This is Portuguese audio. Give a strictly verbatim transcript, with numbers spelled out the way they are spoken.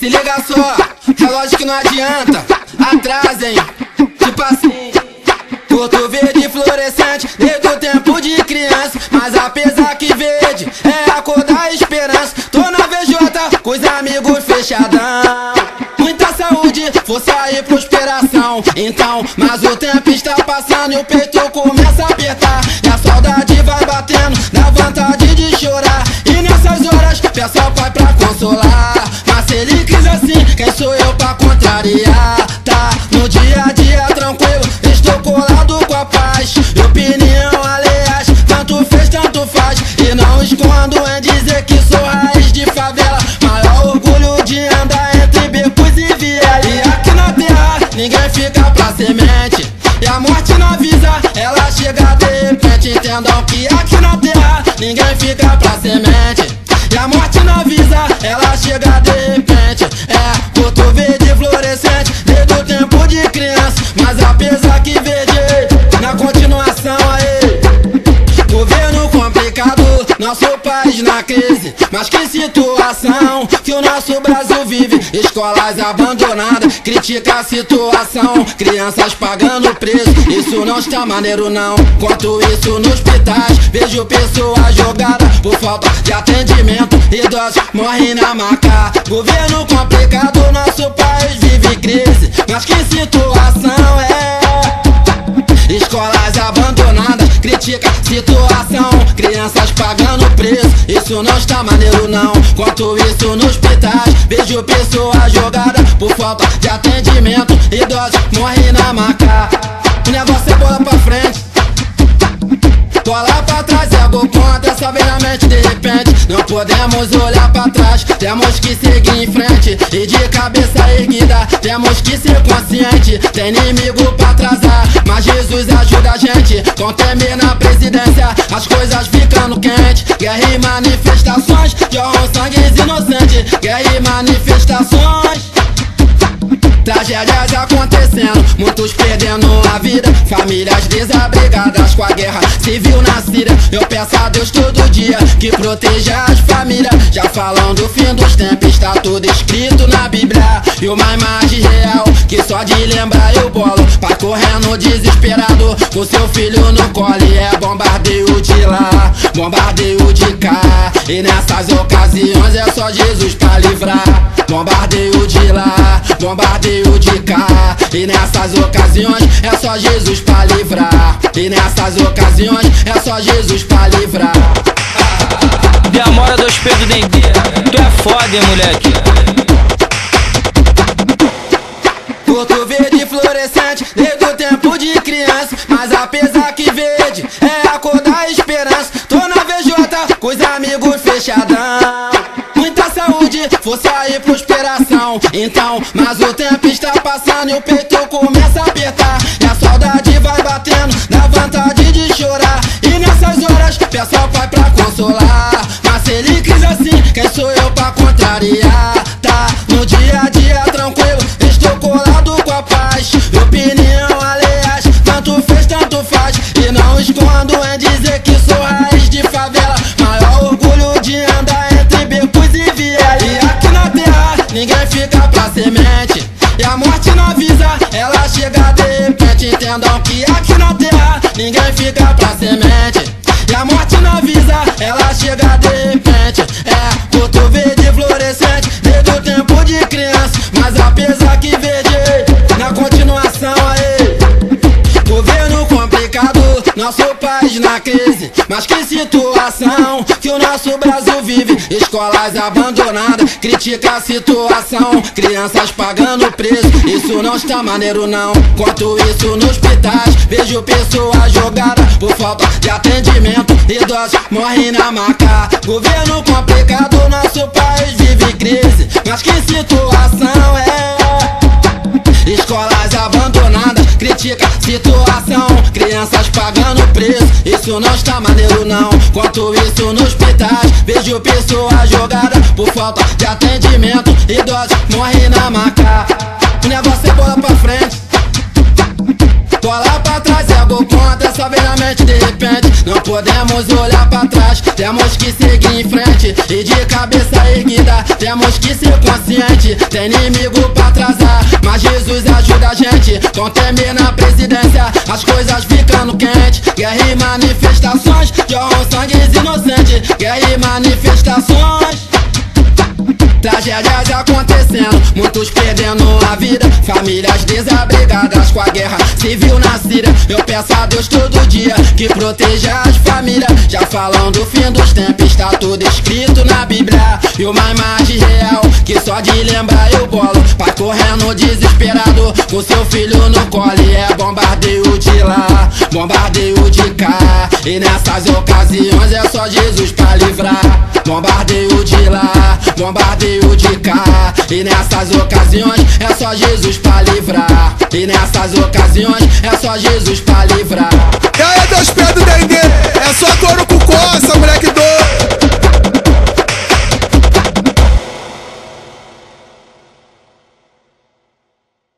Se liga só, é lógico que não adianta. Atrasem, tipo assim. Porto verde fluorescente, desde o tempo de criança. Mas apesar que verde é a cor da esperança. Tô na V J com os amigos fechadão. Muita saúde, força e prosperação. Então, mas o tempo está passando e o peito começa a apertar. E a saudade vai batendo, dá vontade de chorar. E nessas horas, peço ao pai pra consolar. Mas se ele quis assim, quem sou eu pra contrariar? Tá no dia a dia tranquilo, estou colado com a paz. E opinião aliás, tanto fez, tanto faz. E não escondo em dizer que sou raiz de favela. Maior orgulho de andar entre becos e vielas. E aqui na terra, ninguém fica pra semente. E a morte não avisa, ela chega de repente. Entendam que aqui na terra, ninguém fica pra semente. E a morte não avisa, ela chega de repente. É, Porto verde fluorescente, desde o tempo de criança. Mas apesar que verde, na continuação aí, governo complicado, nosso país na crise. Mas que situação que o nosso Brasil vive. Escolas abandonadas, critica a situação. Crianças pagando preço, isso não está maneiro não. Enquanto isso nos hospitais, vejo pessoas jogadas por falta de atendimento. Idosos morrem na maca. Governo complicado, nosso país vive crise. Mas que situação é? Escolas abandonadas, critica a situação. Crianças pagando preço, isso não está maneiro não. Enquanto isso nos hospitais, vejo pessoas jogadas por falta de atendimento. Idosos morrem na maca. O negócio é bola pra frente, bola pra trás, é gol contra, só vem na mente de repente. Não podemos olhar pra trás, temos que seguir em frente. E de cabeça erguida, temos que ser consciente. Tem inimigo pra atrasar, mas Jesus ajuda a gente. Com temer na presidência, as coisas ficando quentes. Guerra e manifestações, jorram sangues inocentes. Guerra e manifestações, tragédias acontecendo, muitos perdendo a vida. Famílias desabrigadas com a guerra civil na Síria. Eu peço a Deus todo dia que proteja as famílias. Já falam do fim dos tempos, está tudo escrito na Bíblia. E uma imagem real que só de lembrar eu bolo. Pai correndo desesperado com seu filho no colo. E é bombardeio de lá, bombardeio de cá. E nessas ocasiões é só Jesus pra livrar. Bombardeio de lá, bombardeio de cá. E nessas ocasiões é só Jesus pra livrar. E nessas ocasiões é só Jesus pra livrar. De Amora dos Pedro Dengue, tu é foda, hein, moleque? Porto verde fluorescente, desde o tempo de criança. Mas apesar que verde é a cor da esperança. Tô na V J com os amigos fechadão. Muita saúde, força e prosperação. Então, mas o tempo está passando e o peito começa a apertar. E a saudade vai batendo, dá vontade de chorar. E nessas horas, peço ao pai pra consolar. Mas se ele quis assim, quem sou eu pra contrariar? Tá no dia a dia tranquilo, estou colado com a paz. E opinião aliás, tanto fez, tanto faz. E não escondo em dizer que sou raiz de favela. Maior orgulho de andar entre becos e vielas. E aqui na terra, ninguém fica pra semente. E a morte não avisa, ela chega de repente. Entendam que aqui na terra, ninguém fica pra semente. E a morte não avisa, ela chega de repente. É, Porto verde fluorescente, desde o tempo de criança. Mas apesar que verde, na continuação aí, governo complicado, nosso país na crise. Mas que situação que o nosso Brasil vive. Escolas abandonadas, critica a situação. Crianças pagando preço, isso não está maneiro não. Enquanto isso nos hospitais, vejo pessoas jogadas por falta de atendimento. Idosos morrem na maca. Governo complicado, nosso país vive crise. Mas que situação é? Escolas abandonadas, critica a situação. Crianças pagando preço, isso não está maneiro não. Enquanto isso nos hospitais, vejo pessoas jogadas por falta de atendimento. Idosos morrem na maca. O negócio é bola pra frente, bola pra trás, é gol contra, só vem na mente de repente. Não podemos olhar pra trás, temos que seguir em frente. E de cabeça erguida, temos que ser consciente. Tem inimigo pra atrasar, mas Jesus ajuda a gente. Com temer na presidência, as coisas ficando quente. Guerra e manifestações, jorram sangues inocentes. Guerra e manifestações, tragédias acontecendo, muitos perdendo a vida, famílias desabrigadas com a guerra civil na Síria. Eu peço a Deus todo dia que proteja as famílias. Já falam do fim dos tempos, está tudo escrito na Bíblia. E uma imagem real que só de lembrar eu bolo. Pai correndo desesperado com seu filho no colo. E é bombardeio de lá, bombardeio de cá. E nessas ocasiões é só Jesus pra livrar. Bombardeio de lá, bombardeio de cá. E nessas ocasiões é só Jesus pra livrar. E nessas ocasiões é só Jesus pra livrar. E aí, dois pés do dengue, é só couro com coça, moleque doido.